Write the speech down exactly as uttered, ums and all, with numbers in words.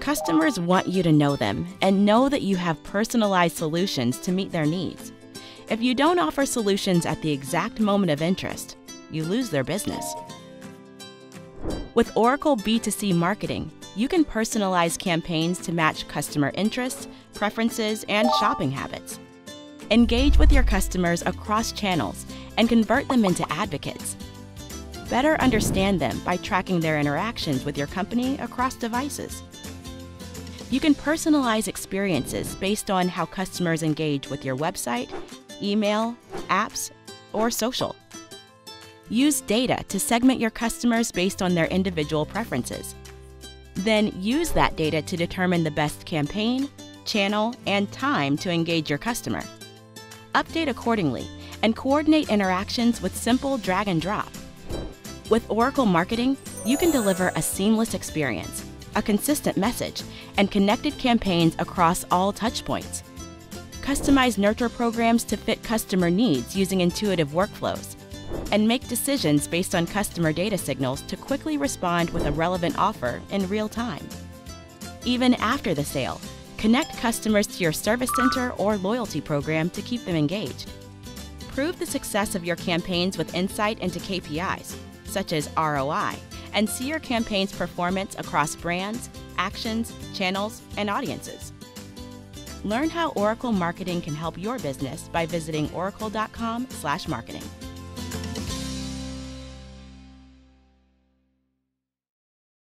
Customers want you to know them and know that you have personalized solutions to meet their needs. If you don't offer solutions at the exact moment of interest, you lose their business. With Oracle B two C Marketing, you can personalize campaigns to match customer interests, preferences, and shopping habits. Engage with your customers across channels and convert them into advocates. Better understand them by tracking their interactions with your company across devices. You can personalize experiences based on how customers engage with your website, email, apps, or social. Use data to segment your customers based on their individual preferences. Then use that data to determine the best campaign, channel, and time to engage your customer. Update accordingly and coordinate interactions with simple drag and drop. With Oracle Marketing, you can deliver a seamless experience, a consistent message, and connected campaigns across all touchpoints. Customize nurture programs to fit customer needs using intuitive workflows, and make decisions based on customer data signals to quickly respond with a relevant offer in real time. Even after the sale, connect customers to your service center or loyalty program to keep them engaged. Prove the success of your campaigns with insight into K P Is, such as R O I, and see your campaign's performance across brands, actions, channels, and audiences. Learn how Oracle Marketing can help your business by visiting oracle dot com slash marketing.